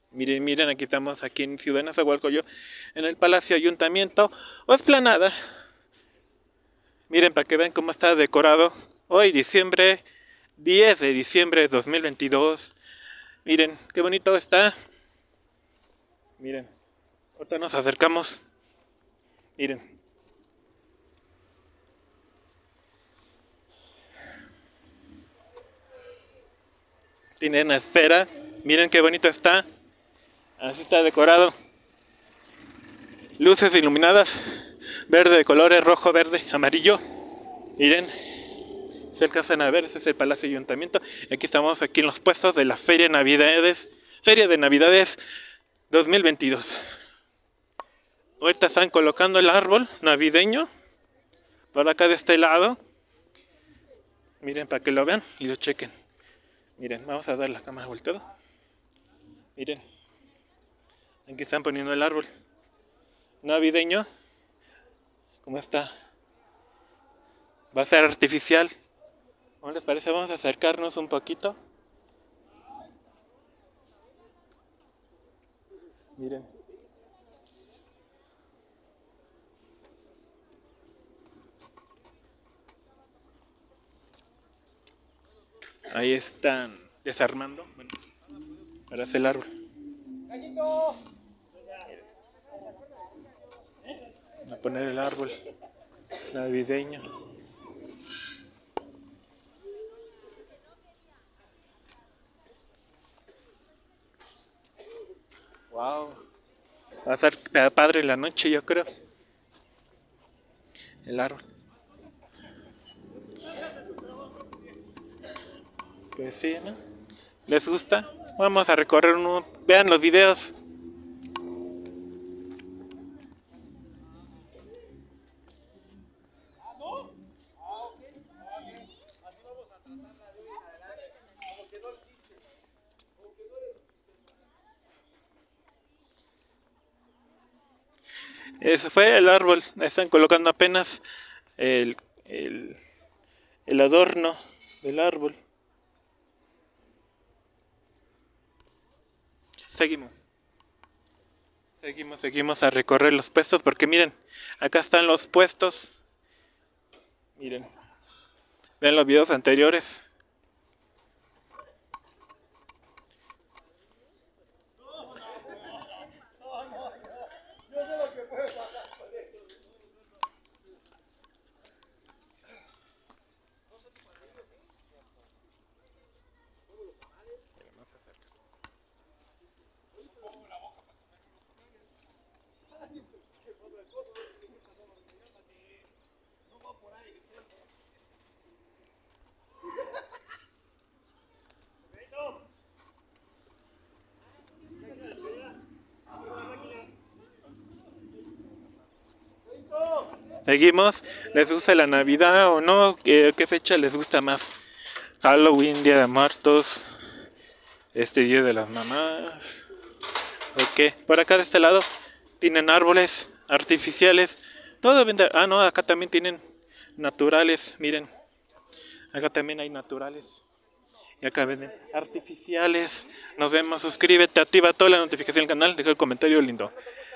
Miren, miren, aquí estamos aquí en Ciudad Nezahualcóyotl, en el Palacio Ayuntamiento o Esplanada. Miren para que vean cómo está decorado. Hoy diciembre, 10 de diciembre de 2022. Miren, qué bonito está. Miren, ahorita nos acercamos. Miren. Tiene una esfera. Miren qué bonito está. Así está decorado. Luces iluminadas. Verde de colores, rojo, verde, amarillo. Miren. Se alcanzan a ver, ese es el Palacio Ayuntamiento. Aquí estamos aquí en los puestos de la Feria de Navidades 2022. Ahorita están colocando el árbol navideño. Por acá de este lado. Miren para que lo vean y lo chequen. Miren, vamos a dar la cámara volteada. Miren. Aquí están poniendo el árbol navideño. ¿Cómo está? Va a ser artificial. ¿Cómo les parece? Vamos a acercarnos un poquito. Miren. Ahí están desarmando. Bueno, para hacer el árbol. A poner el árbol navideño. Wow. Va a estar padre la noche, yo creo. El árbol. Pues sí, ¿no? ¿Les gusta? Vamos a recorrer uno. Vean los videos. Ese fue el árbol. Están colocando apenas el, el, el adorno del árbol. Seguimos. Seguimos a recorrer los puestos porque miren, acá están los puestos. Miren. Vean los videos anteriores. Seguimos. ¿Les gusta la Navidad o no? ¿Qué fecha les gusta más? Halloween, Día de Muertos, Día de las Mamás. ¿Ok? Por acá de este lado tienen árboles artificiales. Todo vende. Ah, no, acá también tienen naturales. Miren, acá también hay naturales. Y acá venden artificiales. Nos vemos, suscríbete, activa toda la notificación del canal, deja el comentario lindo.